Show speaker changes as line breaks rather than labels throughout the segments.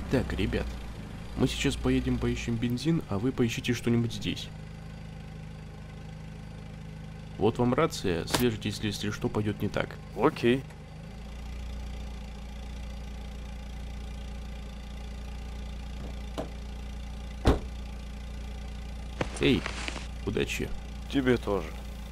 Так, ребят, мы сейчас поедем поищем бензин, а вы поищите что-нибудь здесь. Вот вам рация, свяжитесь, если что пойдет не так.
Окей.
Эй, удачи.
Тебе тоже.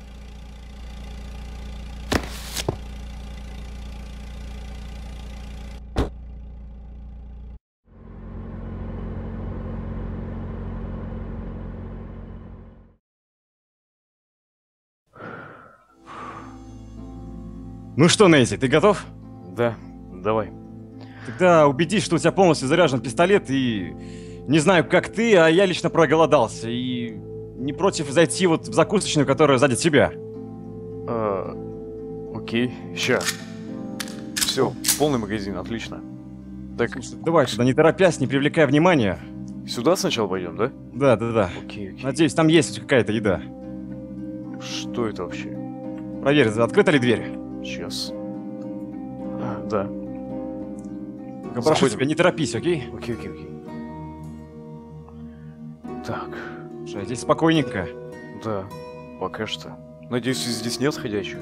Ну что, Нейзи, ты готов?
Да, давай.
Тогда убедись, что у тебя полностью заряжен пистолет, и не знаю, как ты, а я лично проголодался, и не против зайти вот в закусочную, которая сзади тебя.
Окей, ща. Все, полный магазин, отлично. Так,
Слушай, давай туда, не торопясь, не привлекая внимания.
сюда сначала пойдем, да?
Да.
Окей.
Надеюсь, там есть какая-то еда.
Что это вообще?
Проверь, открыта ли дверь.
Сейчас. Да.
Прошу
Заходим.
тебя, не торопись, окей?
Окей. Так,
Слушай, здесь спокойненько.
да, пока что. Надеюсь, здесь нет ходячих.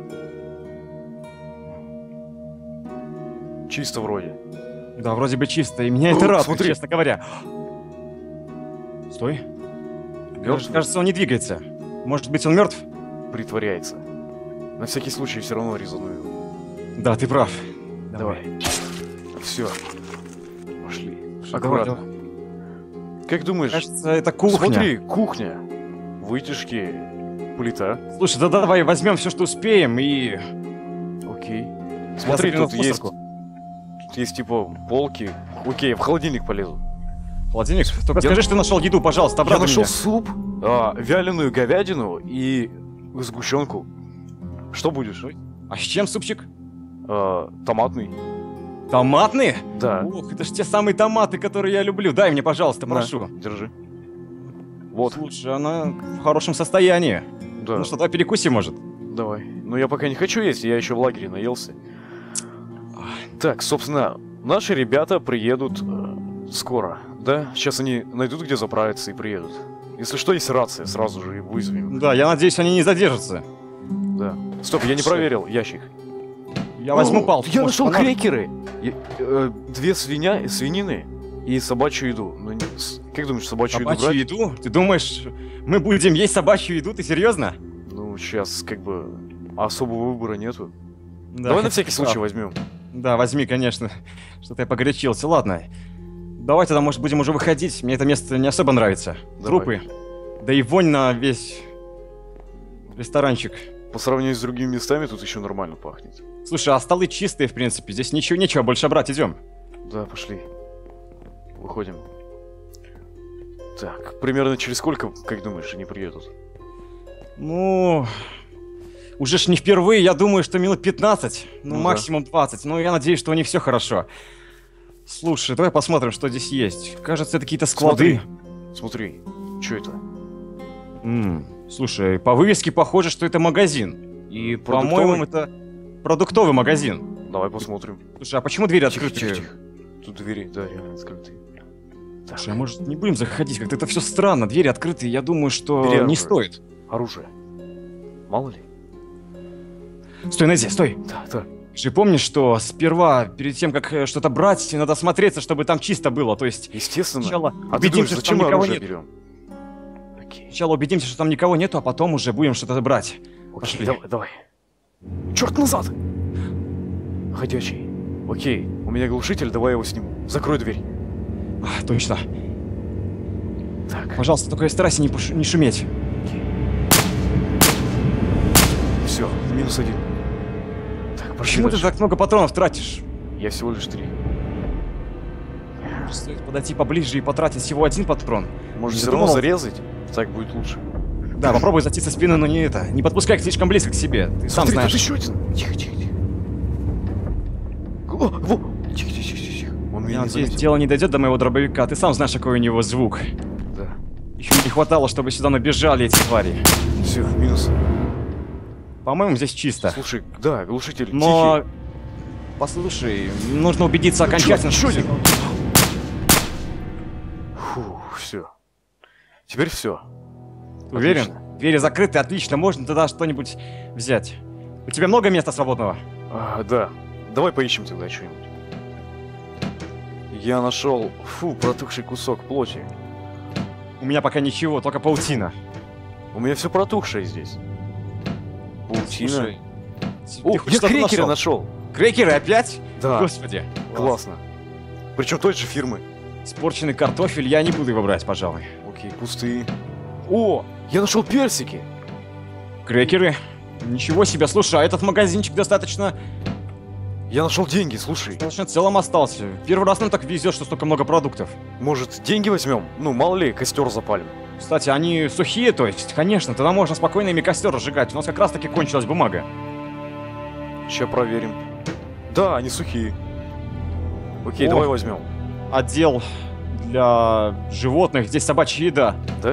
Чисто вроде.
Да, вроде бы чисто, и меня это радует,
смотри.
честно говоря. Стой.
Мертвый?
Кажется, он не двигается. Может быть, он мертв?
Притворяется. На всякий случай все равно резаную.
Да, ты прав.
Давай. Все. Пошли.
Давай,
Аккуратно. Как думаешь?
Кажется, это кухня.
Смотри, кухня. Вытяжки. Плита.
Слушай, да давай возьмем все, что успеем, и...
Окей. Смотри,
загляну
тут
в
есть...
мусорку.
Тут есть типа полки. Окей, в холодильник полезу.
Холодильник? Только скажи, что ты нашел еду, пожалуйста,
Я
обрадуй
нашел
меня.
суп, вяленую говядину и сгущенку. Что будешь?
А с чем супчик?
Томатный.
Томатные?
Да.
Ох, это ж те самые томаты, которые я люблю. Дай мне, пожалуйста,
На,
прошу.
держи. Вот.
Слушай, она в хорошем состоянии.
Да.
Ну что, давай перекусим, может?
Давай. Но я пока не хочу есть, я еще в лагере наелся. Так, собственно, наши ребята приедут скоро, да? Сейчас они найдут, где заправиться и приедут. Если что, есть рация, сразу же и вызовем.
Да, я надеюсь, они не задержатся.
Да. Стоп, я не проверил ящик.
Я возьму палку.
Я
может,
нашел
она-
крекеры! Две свинины и собачью еду. Ну, как думаешь, собачью еду
Собачью
брать?
еду? Ты думаешь, мы будем есть собачью еду? Ты серьезно?
Ну, сейчас как бы особого выбора нету.
Да,
Давай на всякий
ты
случай
прав.
возьмем.
Да, возьми, конечно. Что-то я погорячился. Ладно. Давай тогда, может, будем уже выходить. Мне это место не особо нравится.
Давай.
Трупы. Да и вонь на весь ресторанчик.
По сравнению с другими местами тут еще нормально пахнет.
Слушай, а столы чистые, в принципе. Здесь нечего больше брать. Идем.
Да, пошли. Выходим. Так, примерно через сколько, как думаешь, они приедут?
Ну... Уже ж не впервые, я думаю, что минут 15. Ну,
Ну да.
максимум 20. Ну, я надеюсь, что у них все хорошо. Слушай, давай посмотрим, что здесь есть. Кажется, это какие-то склады.
Смотри, что это?
Слушай, по вывеске похоже, что это магазин. И, по-моему, это продуктовый магазин.
Давай посмотрим.
Слушай, а почему двери
Тихо,
открыты?
тихо, тихо. Тут двери, да, реально открыты. Так,
Слушай, а может не будем заходить? Как-то это все странно. Двери открыты, я думаю, что
Бери
не
оружие.
стоит.
оружие. Мало ли.
Стой, Нези, стой.
Да.
Ты же помнишь, что сперва, перед тем, как что-то брать, надо смотреться, чтобы там чисто было. То есть
Естественно.
сначала
А ты думаешь,
убедимся, что
зачем
там
мы
никого
оружие
нет.
берем? Окей.
Сначала убедимся, что там никого нету, а потом уже будем что-то брать.
Окей,
Пошли.
давай. Черт назад! Ходячий. Окей, у меня глушитель, давай я его сниму. Закрой дверь.
А, точно.
Так,
Пожалуйста, только старайся не шуметь.
все, -1. Так, пошли
Почему ты
дальше.
так много патронов тратишь?
Я всего лишь 3.
Стоит подойти поближе и потратить всего один патрон.
Может,
Не
все равно
задумывался?
зарезать? Так будет лучше.
Да, попробуй зайти со спины, но не это. Не подпускай их слишком близко к себе. Ты сам
Смотри,
знаешь.
тут еще один. Тихо. Во! Тихо. Он меня
Я
не
надеюсь,
заметил.
дело не дойдет до моего дробовика. Ты сам знаешь, какой у него звук.
Да.
Еще не хватало, чтобы сюда набежали эти твари.
Все, минус.
По-моему, здесь чисто.
Слушай, да, глушитель
Но...
тихий.
Послушай, нужно убедиться окончательно.
Еще один. Все. Теперь все.
Уверен? Двери закрыты, отлично, можно тогда что-нибудь взять. У тебя много места свободного?
Да. Давай поищем тогда что-нибудь. Я нашел, протухший кусок плоти.
У меня пока ничего, только паутина.
У меня все протухшее здесь. Паутина.
Слушай,
О,
ты хоть
я
что-то
крекеры
нашел?
нашел.
Крекеры опять?
Да.
Господи.
Классно. Причем той же фирмы.
Испорченный картофель, я не буду его брать, пожалуй.
Окей, пустые. О, я нашел персики.
Крекеры? Ничего себе, слушай, а этот магазинчик достаточно
Я нашел деньги, слушай.
целым остался. Первый раз нам так везет, что столько много продуктов.
Может, деньги возьмем? Ну, мало ли, костер запалим.
Кстати, они сухие, то есть, конечно, тогда можно спокойно ими костер разжигать. У нас как раз таки кончилась бумага.
Сейчас проверим. Да, они сухие. Окей,
О.
давай возьмем.
Отдел для животных, здесь собачья еда.
Да?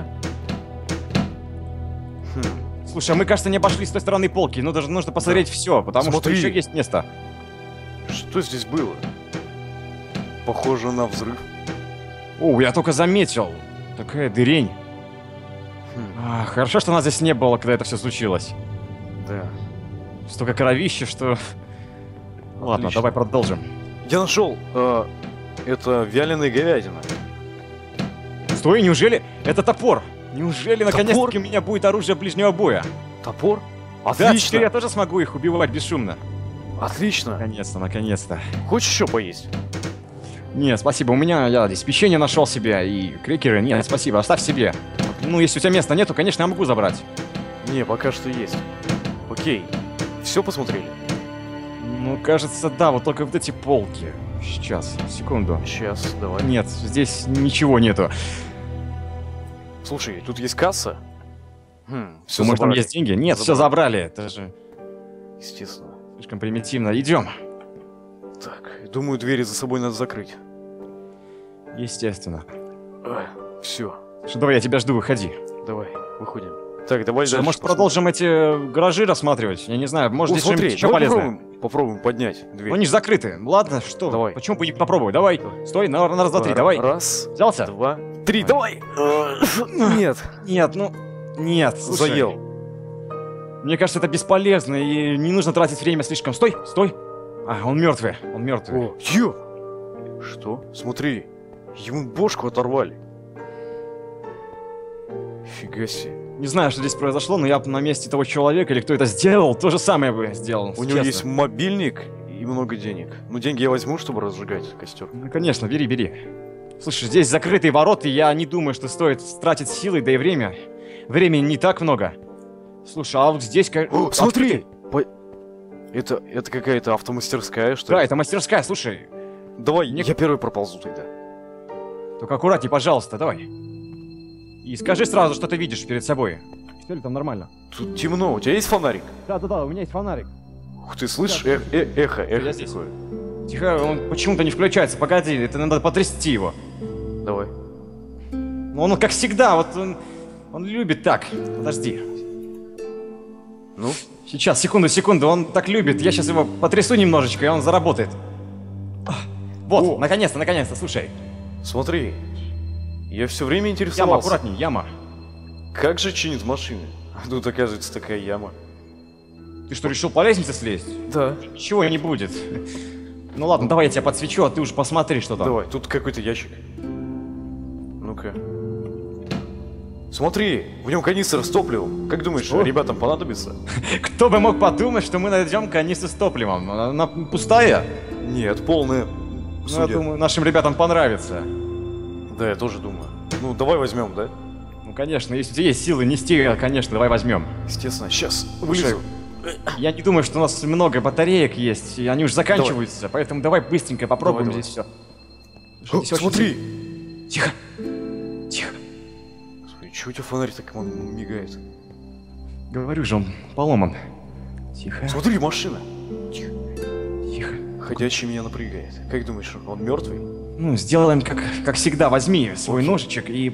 Хм.
Слушай, а мы, кажется, не обошли с той стороны полки, но даже нужно посмотреть все, потому
Смотри.
что еще есть место.
Что здесь было? Похоже на взрыв.
О, я только заметил. Такая дырень.
Хм.
Хорошо, что нас здесь не было, когда это все случилось.
Да.
Столько кровища, что... Ладно,
Отлично.
давай продолжим.
Я нашел. Это вяленая говядина.
Стой, неужели? Это топор. Неужели
Топор?
наконец-таки у меня будет оружие ближнего боя?
Топор?
Да,
Отлично.
теперь я тоже смогу их убивать бесшумно.
Отлично.
Наконец-то, наконец-то.
Хочешь еще поесть?
Нет, спасибо, у меня, я здесь печенье нашел себе и крекеры. Нет, спасибо, оставь себе. Ну, если у тебя места нету, конечно, я могу забрать.
Не, пока что есть. Окей. Все посмотрели?
Ну, кажется, да, вот только вот эти полки. Сейчас, секунду.
Сейчас, давай.
Нет, здесь ничего нету.
Слушай, тут есть касса? Все
Может, там есть деньги? Нет, все забрали. Это же
Естественно.
слишком примитивно. Идем.
Так, думаю, двери за собой надо закрыть.
Естественно.
Все,
Что, давай, я тебя жду, выходи.
давай, выходим. Так, давай
Что,
дальше
может,
посмотрим.
продолжим эти гаражи рассматривать? Я не знаю, может,
О,
здесь что-нибудь
смотри,
еще
давай
полезное.
попробуем поднять дверь.
Ну, они же закрыты. Ладно, что?
Давай.
Почему бы не попробовать? Давай. Стой, на раз, два, три, давай.
Раз,
Взялся?
два, три, давай! Нет,
Нет, ну... Нет, слушай.
заел.
Мне кажется, это бесполезно, и не нужно тратить время слишком. Стой, стой. Он мертвый, он мертвый.
О, Что? Смотри, ему бошку оторвали. Фига себе.
Не знаю, что здесь произошло, но я бы на месте того человека, или кто это сделал, то же самое бы сделал.
У него есть мобильник и много денег. Ну, деньги я возьму, чтобы разжигать костер.
Ну, конечно, бери, бери. Слушай, здесь закрытые ворота, и я не думаю, что стоит тратить силы, да и время. Времени не так много. Слушай, а вот здесь...
О, смотри! Это какая-то автомастерская, что
Да,
ли?
это мастерская, слушай.
Давай,
Мне-
я первый проползу тогда.
Только аккуратней, пожалуйста, давай. И скажи сразу, что ты видишь перед собой. Все ли там нормально?
Тут темно, у тебя есть фонарик?
Да, у меня есть фонарик.
Ух ты, слышишь? Эхо
Я здесь.
такое.
Тихо, он почему-то не включается. Погоди, это надо потрясти его.
Давай.
Ну, он как всегда, вот он любит так. Подожди.
Ну?
Сейчас, секунду, он так любит. Я сейчас его потрясу немножечко, и он заработает. Вот,
О.
наконец-то, слушай.
Смотри. Я все время
Яма,
интересовался.
аккуратней, яма.
Как же чинят машины? А тут оказывается такая яма.
Ты что, решил по лестнице слезть?
Да.
Ничего не будет. Ну ладно, давай я тебя подсвечу, а ты уж посмотри, что там.
Давай, тут какой-то ящик. Ну-ка. Смотри, в нем канистра с топливом. Как думаешь,
Что?
ребятам понадобится?
Кто бы мог подумать, что мы найдем канистру с топливом? Она пустая?
Нет, полная.
Ну, я
Судя.
думаю, нашим ребятам понравится.
Да, я тоже думаю. Ну, давай возьмем, да?
Ну, конечно, если у тебя есть силы нести, конечно, давай возьмем.
Естественно. Сейчас
Слушай,
вылезу.
Я не думаю, что у нас много батареек есть, и они уже заканчиваются, поэтому давай быстренько попробуем
Давай.
здесь все.
О, смотри!
Тихо! Тихо!
Господи, чего у тебя фонарь так мигает?
Говорю же, он поломан. Тихо,
Смотри, машина!
тихо.
Ходячий меня напрягает. Как думаешь, он мертвый?
Ну, сделаем как всегда. Возьми свой ножичек и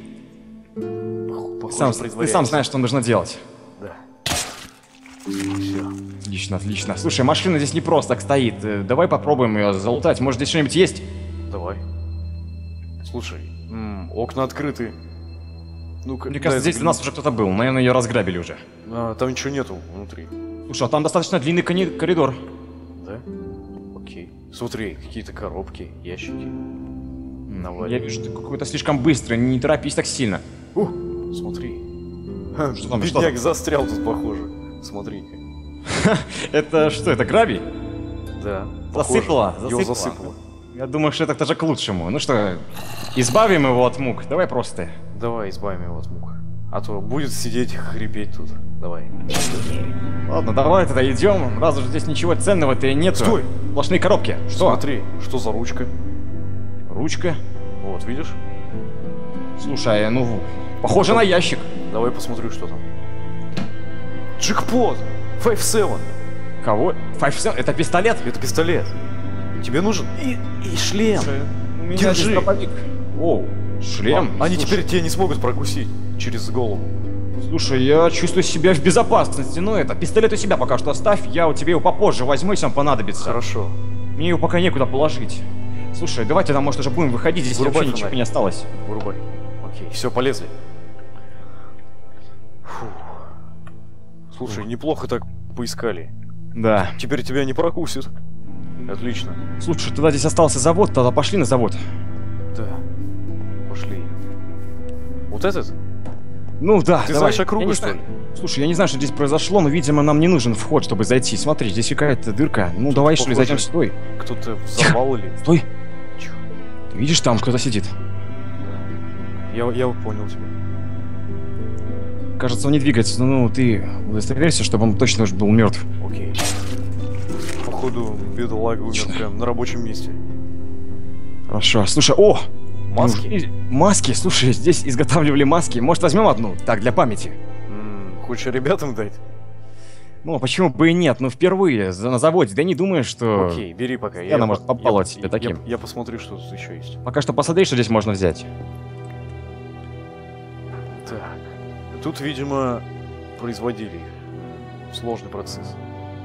ты сам знаешь, что нужно делать.
Да. Все.
Отлично. Слушай, машина здесь не просто так стоит. Давай попробуем ее залутать. Может, здесь что-нибудь есть?
Давай. Слушай, окна открыты. Ну-ка,
Мне кажется, здесь у нас уже кто-то был. Наверное, ее разграбили уже.
Там ничего нету внутри.
Слушай, а там достаточно длинный коридор.
Да? Окей. Смотри, какие-то коробки, ящики.
Я вижу, ты какой-то слишком быстрый, не торопись так сильно.
Смотри.
Что там,
Бедняк застрял тут, похоже. Смотри-ка.
Это что, это гравий?
Да.
Засыпало?
Его засыпало.
Я думаю, что это даже к лучшему. Ну что, избавим его от мук. Давай просто.
Давай избавим его от мук. А то будет сидеть и хрипеть тут. Давай.
Ладно, давай тогда идем. Раз уж здесь ничего ценного-то и нет.
Стой!
Сплошные коробки. Что?
Смотри, что за ручка?
Ручка?
Вот, видишь?
Слушай, ну, похоже на ящик.
Давай посмотрю, что там. Джекпот! 5-7!
Кого? 5-7? Это пистолет?
Это пистолет. Тебе нужен и шлем.
У меня
Держи.
здесь дробовик. Оу, шлем.
Они
Слушай,
теперь тебя не смогут прокусить через голову.
Слушай, я чувствую себя в безопасности. Но это, пистолет у себя пока что оставь. Я у тебя его попозже возьму, если он понадобится.
Хорошо.
Мне его пока некуда положить. Слушай, давайте тогда, может, уже будем выходить. Здесь
Вырубай
вообще ничего
фонарь.
не осталось.
Вырубай. Окей, все, полезли. Фу. Слушай, неплохо так поискали.
Да.
Теперь тебя не прокусит. Отлично.
Слушай, туда здесь остался завод, тогда пошли на завод.
Да. Пошли. Вот этот?
Ну да,
Ты
давай.
знаешь
Я
округу,
не
что
знаю.
ли?
Слушай, я не знаю, что здесь произошло, но, видимо, нам не нужен вход, чтобы зайти. Смотри, здесь какая-то дырка. Ну, давай, что ли,
похоже.
зайдем. Стой.
Кто-то взорвал или...
Стой.
Тихо.
Ты видишь, там кто-то сидит.
Я понял тебя.
Кажется, он не двигается. Ну, ты удостоверься, чтобы он точно уже был мертв.
Окей. Походу, бедолага умер прям на рабочем месте.
Хорошо. Слушай, о!
Маски?
Неужели- Маски, слушай, здесь изготавливали маски. Может, возьмем одну? Так, для памяти.
Хочешь ребятам дать?
Ну, а почему бы и нет? Ну, впервые на заводе. Да не думаю, что...
Окей, бери пока.
Она может побаловать себя таким.
Я посмотрю, что тут еще есть.
Пока что посмотри, что здесь можно взять.
Так. Тут, видимо, производили сложный процесс.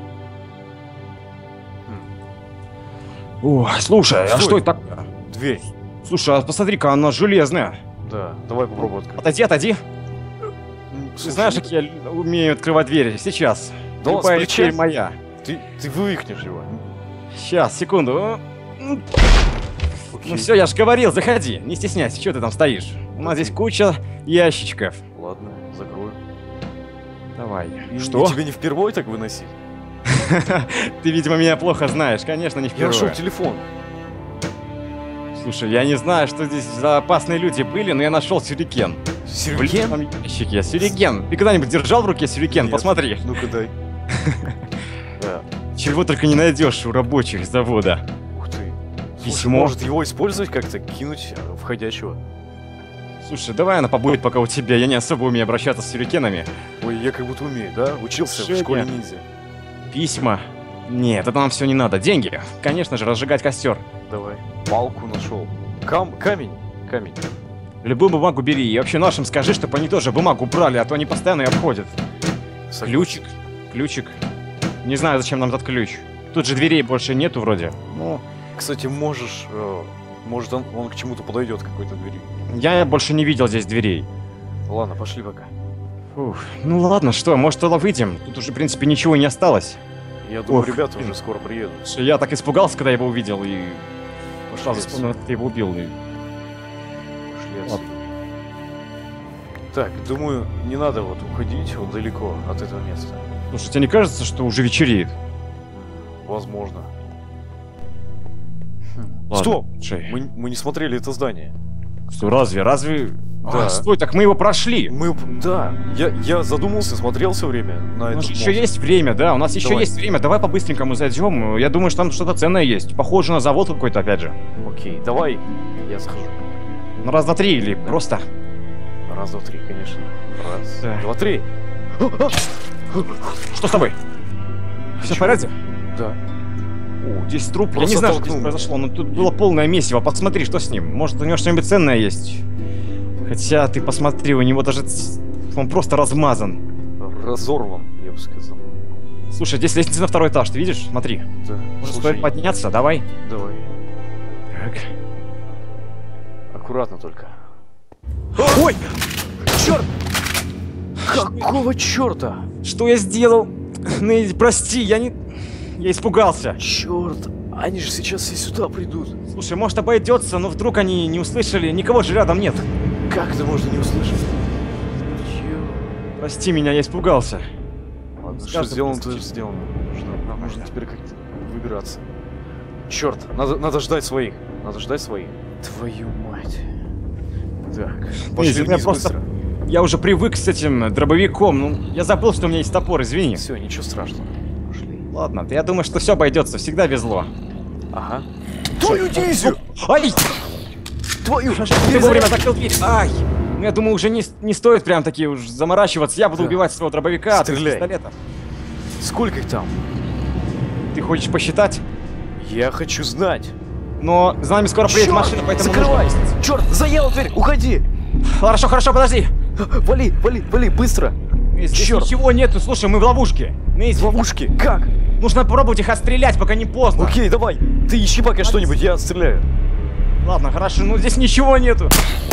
О, слушай, а
Стой.
что это такое?
Дверь.
Слушай, а посмотри-ка, она железная.
Да, давай попробуем открыть.
Отойди, отойди. Ты
Слушай,
знаешь, как я умею открывать двери? Сейчас.
Да,
Любая
с плеча.
дверь моя.
ты вывихнешь его.
Сейчас, секунду. Ну
Окей.
все, я же говорил, заходи. Не стесняйся, что ты там стоишь? У нас здесь куча ящичков.
Ладно, закрою.
Давай.
И
Что?
тебе не впервой так выносить?
Ты, видимо, меня плохо знаешь. Конечно, не
Я
впервые.
нашел телефон.
Слушай, я не знаю, что здесь за опасные люди были, но я нашел сюрикен. В
Сюрикен?
левом ящике. Сюрикен. Ты когда-нибудь держал в руке сюрикен?
Нет.
Посмотри.
Ну-ка дай. Да.
Чего только не найдешь у рабочих завода.
Ух ты. Слушай,
Письмо.
может его использовать как-то, кинуть входящего?
Слушай, давай она побудет пока у тебя. Я не особо умею обращаться с сюрикенами.
Ой, я как будто умею, да? Учился
Женя.
в школе ниндзя.
Письма. Нет, это нам все не надо. Деньги. Конечно же, разжигать костер.
Давай. Палку нашел. Камень. Камень.
Любую бумагу бери. И вообще нашим скажи, чтобы они тоже бумагу брали, а то они постоянно ее обходят.
Согласен.
Ключик. Ключик. Не знаю, зачем нам этот ключ. Тут же дверей больше нету вроде. Ну,
Кстати, можешь... может, он к чему-то подойдет, к какой-то двери.
я больше не видел здесь дверей.
Ладно, пошли пока.
Фух. Ну ладно, что, может, тогда выйдем? Тут уже, в принципе, ничего и не осталось.
Я думаю,
Ох,
ребята
блин.
уже скоро приедут.
Слушай, я так испугался, когда его увидел, и сразу
Пошли
вспомнил, как ты его убил. И...
Пошли отсюда. Так, думаю, не надо вот уходить вот далеко от этого места.
Слушай, тебе не кажется, что уже вечереет?
Возможно.
Ладно,
Стоп!
слушай.
Мы не смотрели это здание.
Что, разве?
Да.
А, стой, так мы его прошли.
Да, я задумался, смотрел все время на
У
этот
нас
мост.
еще есть время, да, у нас еще
Давай.
есть время. Давай по-быстренькому зайдем. Я думаю, что там что-то ценное есть. Похоже на завод какой-то, опять же.
Окей, давай, я захожу.
Ну, раз, два, три или просто.
Раз, два, три, конечно. Раз,
Да.
два, три.
Что с тобой? Все в порядке?
Да.
О, здесь труп. Я
Просто
не знаю, что здесь
толкнул.
произошло, но тут было полное месиво. Посмотри, что с ним. Может, у него что-нибудь ценное есть. Хотя, ты посмотри, у него даже... Он просто размазан.
Разорван, я бы сказал.
Слушай, здесь лестница на второй этаж, ты видишь? Смотри.
Да.
Может,
Слушай,
стоит подняться? Давай.
давай.
Так.
Аккуратно только.
Ой!
Черт! Какого черта?
Что я сделал? Нейзи, прости, я не... Я испугался.
Черт! Они же сейчас все сюда придут.
Слушай, может обойдется, но вдруг они не услышали, никого же рядом нет.
Как это можно не услышать?
Прости меня, я испугался.
Ладно, что
каждым
сделано, то
просто-
сделано. Нужно теперь как-то выбираться. Черт, надо ждать своих. Надо ждать своих. Твою мать. Так, пошли
Нейзи,
вниз быстро.
Я уже привык с этим дробовиком, ну, я забыл, что у меня есть топор, извини.
Все, ничего страшного. Пошли.
Ладно, я думаю, что все обойдется, всегда везло.
Ага. Твою дивизию!
Ай!
Твою!
Ты вовремя закрыл дверь. Ай! Ну, я думаю, уже не стоит прям таки уж заморачиваться. Я буду
Да.
убивать своего дробовика, а ты с
Стреляй.
пистолета.
Сколько их там?
Ты хочешь посчитать?
Я хочу знать.
Но за нами скоро приедет машина, поэтому
закрывай!
нужно...
Черт, заела дверь! Уходи!
Хорошо, подожди.
Вали, быстро!
Здесь
Чёрт.
ничего нету, слушай, мы в ловушке. Нейзи,
В ловушке! Как?
нужно попробовать их отстрелять, пока не поздно.
Окей, давай! Ты ищи пока что-нибудь, я стреляю.
Ладно, хорошо, ну здесь ничего нету.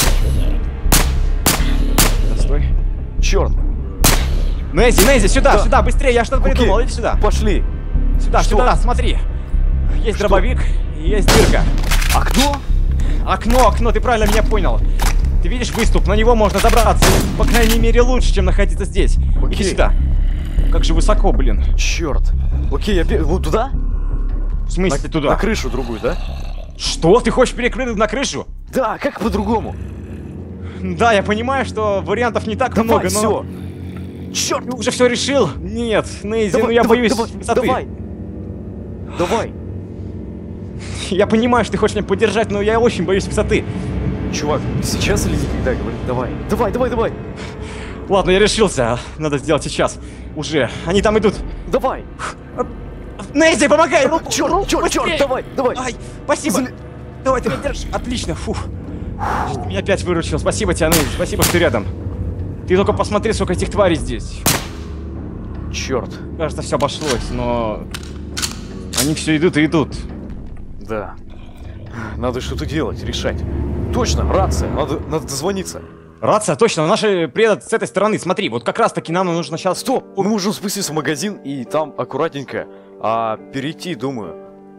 Стой.
Черт!
Нейзи, сюда,
Да.
сюда, быстрее, я что-то
Окей.
придумал, иди сюда.
Пошли!
Сюда,
Что?
сюда, смотри. Есть
Что?
дробовик и есть дырка.
Окно?
Окно, ты правильно меня понял. Ты видишь выступ, на него можно забраться. По крайней мере, лучше, чем находиться здесь. Иди
Окей.
сюда. Как же высоко, блин.
Черт! Окей, вот туда?
В смысле туда?
На крышу другую, да?
Что? Ты хочешь перекрыть на крышу?
Да, как по-другому?
Да, я понимаю, что вариантов не так
Давай,
много, но...
все! Черт!
Ты уже все решил? Нет, Нейзи, ну
Давай,
я
давай,
боюсь
давай,
высоты.
Давай!
Я понимаю, что ты хочешь меня поддержать, но я очень боюсь высоты.
Чувак, сейчас или никогда, говорит, давай!
Ладно, я решился. Надо сделать сейчас. Уже. Они там идут.
Давай!
Нейзи, помогай!
Черт,
быстрее!
давай!
Ай, спасибо. Давай, ты меня держишь. Отлично, фух. Ты меня опять выручил. Спасибо тебе, Нейзи. Спасибо, что ты рядом. Ты только посмотри, сколько этих тварей здесь.
Черт,
Кажется, все обошлось, но... Они все идут и идут.
да. Надо что-то делать, решать. Точно, рация, надо дозвониться.
Рация, точно, наши приедут с этой стороны. Смотри, вот как раз таки нам нужно сейчас...
Стоп! Мы можем спуститься в магазин и там аккуратненько перейти, думаю.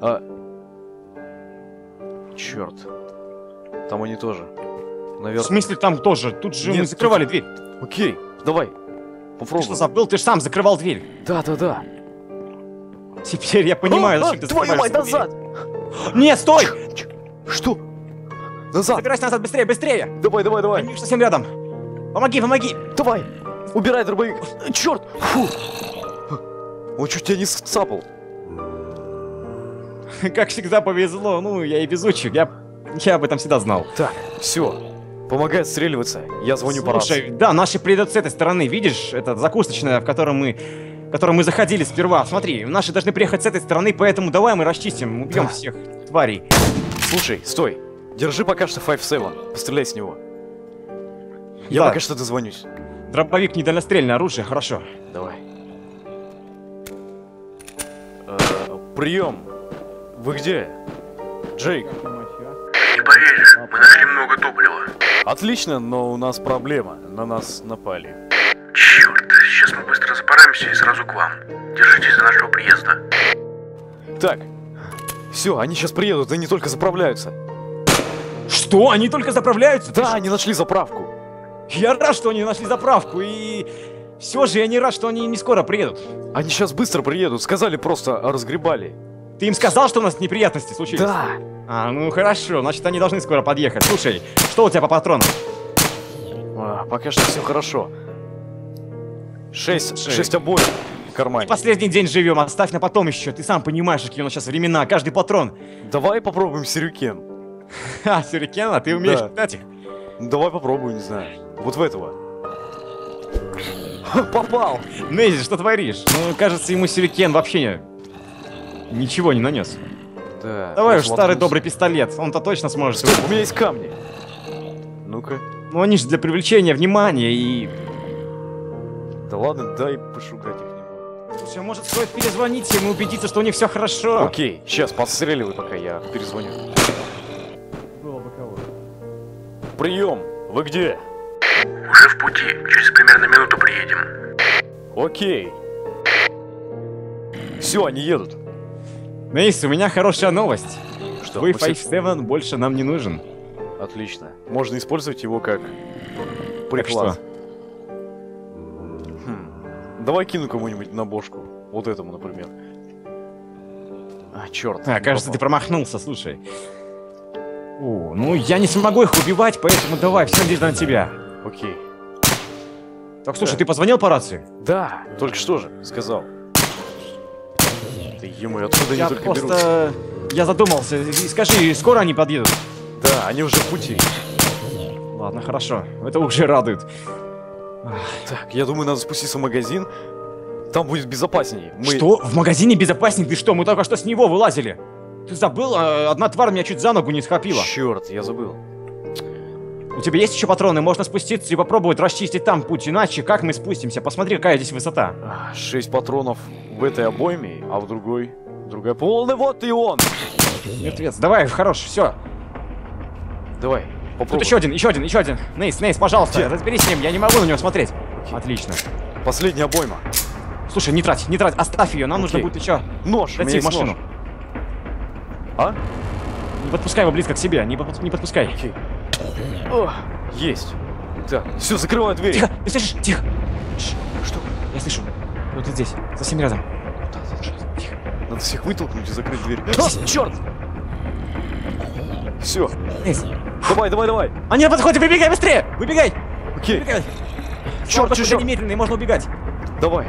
Черт. Там они тоже.
В
Наверное.
смысле там тоже? Тут же
Нет,
мы закрывали
тут-
дверь.
Окей, давай.
Ты
Попробуем.
что, забыл? Ты же сам закрывал дверь.
Да.
Теперь я понимаю, зачем ты
твою
закрываешь
мать,
дверь.
назад!
Нет, стой!
Что? Назад!
Забирайся назад, быстрее!
Давай!
Они уже совсем рядом. Помоги!
Давай! Убирай дробовик! Черт! Фу! Он чуть тебя не сцапал.
Как всегда повезло. Ну, я и везучий. Я об этом всегда знал.
Так, все. Помогай отстреливаться. Я звоню по рации.
Слушай, да, наши приедут с этой стороны. Видишь, это закусочная, в котором мы заходили сперва. Смотри, наши должны приехать с этой стороны, поэтому давай мы расчистим, убьем
Да.
всех тварей.
Слушай, стой. Держи пока что 5-7. Постреляй с него. Я
Да.
пока что дозвонюсь.
Дробовик — недальнострельное оружие, хорошо.
Давай. Прием. Вы где? Джейк.
Не поверишь, мы нашли много топлива.
Отлично, но у нас проблема. На нас напали.
Черт, сейчас мы быстро запараемся и сразу к вам. Держитесь до нашего приезда.
Так. Все, они сейчас приедут, они только заправляются.
Что? Они только заправляются?
Да, они нашли заправку.
Я рад, что они нашли заправку, и все же я не рад, что они не скоро приедут.
Они сейчас быстро приедут. Сказали, просто разгребали.
Ты им сказал, что у нас неприятности случились?
Да.
А, ну хорошо, значит они должны скоро подъехать. Слушай, что у тебя по патронам?
Пока что все хорошо. 6 обоев в кармане.
Последний день живем, оставь на потом еще. Ты сам понимаешь, какие у нас сейчас времена, каждый патрон.
Давай попробуем сюрикен.
Ха, сюрикен, а ты умеешь
Да.
кидать их?
Давай попробуем, не знаю. Вот в этого. Попал!
Нейзи, что творишь? Ну, кажется, ему сюрикен вообще ничего не нанес.
Да.
Давай уж
просто
старый
воткнулся.
добрый пистолет, он-то точно сможет.
Стой, у меня есть камни. Ну-ка.
Ну они же для привлечения внимания и...
Да ладно, дай пошугать их немного.
Слушай, может стоит перезвонить им и убедиться, что у них все хорошо?
Окей, сейчас подстреливай, пока я перезвоню.
Было бы кого.
Прием! Вы где?
Уже в пути, через примерно минуту приедем.
Окей. Все, они едут.
Нейс, у меня хорошая новость.
Что?
Твой
мы все-
5-7 больше нам не нужен.
Отлично. Можно использовать его как
Так
приклад.
что?
Давай кину кому-нибудь на бошку. Вот этому, например. А, черт.
Кажется, ты промахнулся, слушай. Ну я не смогу их убивать, поэтому давай, все надежда на тебя.
Окей.
Так, слушай, ты позвонил по рации?
Да, только что же сказал. Ты ему откуда они
Я
только берут?
просто... Я задумался. И скажи, скоро они подъедут?
Да, они уже в пути.
Ладно, хорошо. Это уже радует.
Так, я думаю, надо спуститься в магазин. Там будет безопаснее.
Что? В магазине безопаснее? Ты что? Мы только что с него вылазили. Ты забыл? Одна тварь меня чуть за ногу не схватила.
Черт, я забыл.
У тебя есть еще патроны? Можно спуститься и попробовать расчистить там путь. Иначе как мы спустимся? Посмотри, какая здесь высота.
6 патронов в этой обойме, а в другой... Другая полная. Вот и он!
Мертвец. Давай, хорош, все.
Давай,
Тут
попробуй.
еще один. Нейс, пожалуйста,
Где?
разберись с ним. Я не могу на него смотреть. Отлично.
Последняя обойма.
Слушай, не трать. Оставь ее. Нам нужно
Окей.
будет еще
Нож, у меня
зайти в
есть
машину.
нож. А?
Не подпускай его близко к себе. Не подпускай.
Окей. О, есть. Так, все, закрывай дверь.
Тихо, ты слышишь? Тихо.
Что?
Я слышу. Вот тут здесь, совсем рядом. Тихо.
Надо всех вытолкнуть и закрыть дверь. А, черт! Все,
Нейс.
давай.
Они на подходе, выбегай быстрее! Выбегай!
Окей,
Выбегай!
Черт, чужой.
немедленный, можно убегать.
давай.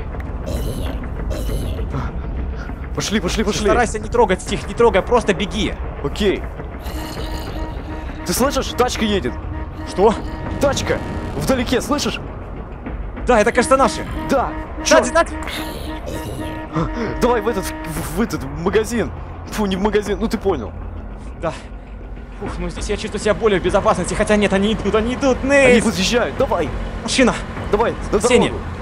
Пошли.
Старайся не трогать их, не трогай, просто беги.
Окей. Ты слышишь? Тачка едет.
Что?
Тачка! Вдалеке, слышишь?
Да, это, кажется, наши.
Да!
Сзади, сзади.
Давай в этот магазин. Фу, не в магазин, ну ты понял.
Да. Ух, ну здесь я чувствую себя более в безопасности, хотя нет, они идут,
Они
Нейс!
подъезжают, давай,
Машина!
давай, на
Сеня,
дорогу.